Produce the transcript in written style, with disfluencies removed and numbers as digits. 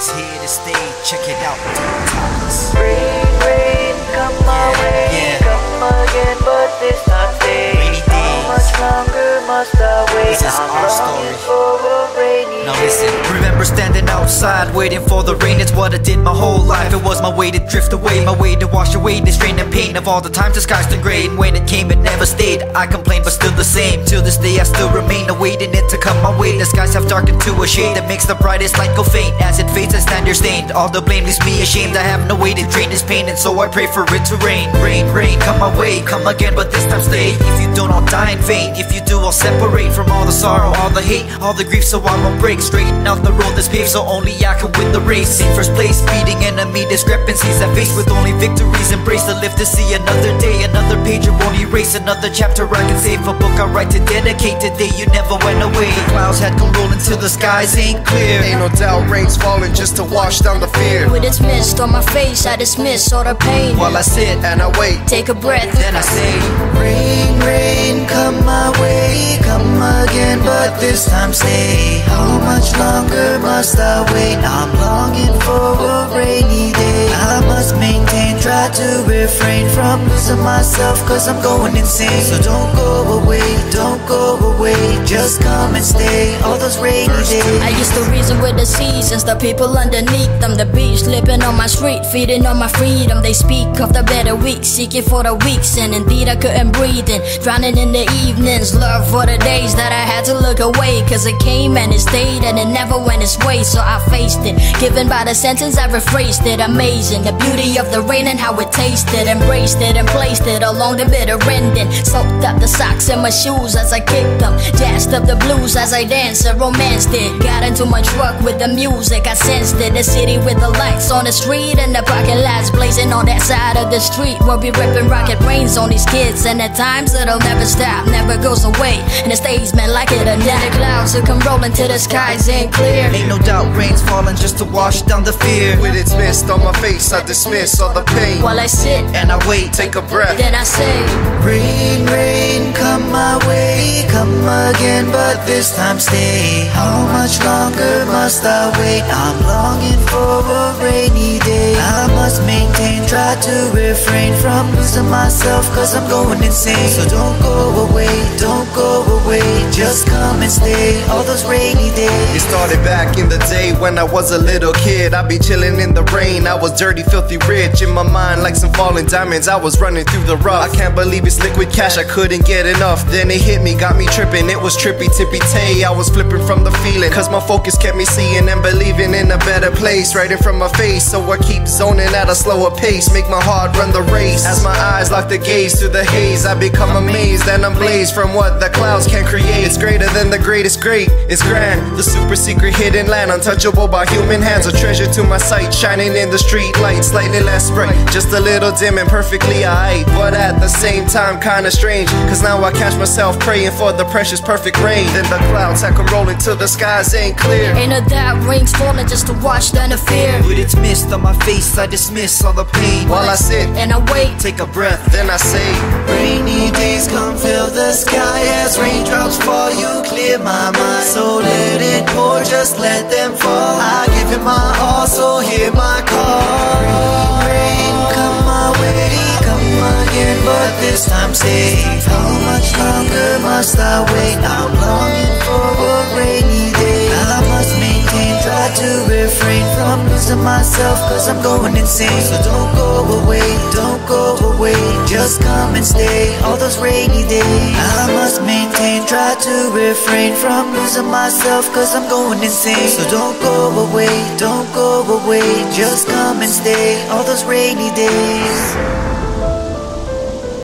is here to stay. Check it out, Thomas. Rain, rain, come my way, come again, but this time stay. Rainy days. How much longer must I wait? This is I'm our longing story. for a rainy Now day. listen, remember standing outside waiting for the rain. It's what I did my whole life. It was my way to drift away, my way to wash away the strain and pain of all the times the skies turned gray. And when it came, it never stayed. I complained, but still the same. Till this day, I still remain awaiting it to come my way. The skies have darkened to a shade that makes the brightest light go faint. As it fades, I stand here stained. All the blame leaves me ashamed. I have no way to drain this pain, and so I pray for it to rain. Rain, rain, come my way, come again, but this time stay. If you don't, I'll die in vain. If you do, I'll separate from all the sorrow, all the hate, all the grief, so I won't break. Straighten out the road that's paved, so only I can win the race. In first place, beating enemy discrepancies I face, with only victories embrace. To live to see another day, another page I won't erase, another chapter I can save, a book I write to dedicate today. You never went away. The clouds had come rolling till the skies ain't clear. Ain't no doubt rain's falling just to wash down the fear. With its mist on my face, I dismiss all the pain. While I sit And I wait, Take a breath, then I say, Rain, rain, come my way, come again, but this time stay. How much longer must I wait? I'm longing for a rainy day. I must maintain, try to refrain from losing myself, cause I'm going insane. So don't go away, don't go away, just come and stay all those rainy days. I used to reason with the seasons, the people underneath them, the beach living on my street, feeding on my freedom. They speak of the better weeks, seeking for the weeks, and indeed I couldn't breathe in, drowning in the evenings. Love for the days that I had to look away, cause it came and it stayed and it never went its way. So I faced it, given by the sentence I rephrased it. Amazing, the beauty of the rain and how it tasted, embraced it and placed it along the bitter ending. Soaked up the socks in my shoes as I kicked them, jazzed up the blues as I danced and romanced it. Got into my truck with the music, I sensed it. The city with the lights on the street and the parking lots blazing on that side of the street where we ripping rocket brains on these kids. And at times it'll never stop, never goes away, and it stays, man, like it or not. The clouds will come rolling till the skies ain't clear. ain't no doubt rain's falling just to wash down the fear. with its mist on my face, I dismiss all the pain. While I sit, And I wait, Take a breath, then I say, Rain, rain, come my way, come again, but this time stay. How much longer must I wait? I'm longing for a rainy day. I must maintain, try to refrain from losing myself, cause I'm going insane. So don't go away, don't go away, just come and stay all those rainy days. it started back in the day when I was a little kid. I'd be chilling in the rain, I was dirty, filthy rich. In my mind like some falling diamonds, I was running through the rough. I can't believe it's liquid cash, I couldn't get enough. Then it hit me, got me tripping, it was trippy tippy tay. I was flipping from the feeling, cause my focus kept me seeing and believing in a better place right in front of my face. So I keep zoning at a slower pace, make my heart run the race. As my eyes lock the gaze through the haze, I become amazed and I'm blazed from what the clouds can create. It's greater than the greatest great, it's grand, the super secret hidden land, untouchable by human hands. A treasure to my sight, shining in the street light, slightly less bright, just a little dim and perfectly alright. But at the same time kinda strange, cause now I catch myself praying for the precious perfect rain. Then the clouds have come rolling till the skies ain't clear. ain't no doubt rain's falling just to wash down the fear. with its mist on my face, I dismiss all the pain. While I sit, And I wait, Take a breath, then I say, Rainy days come fill the sky as raindrops fall, you clear my mind. So let it pour, just let them fall. I give it my all, so hear my call. Rain, come my way, come again, but this time stay. How much longer must I wait? I'm longing for a rainy day. I must maintain, try to refrain from losing myself, cause I'm going insane. So don't go away, don't go away, just come and stay all those rainy days. I must maintain, try to refrain from losing myself, cause I'm going insane. So don't go away, don't go away, just come and stay all those rainy days.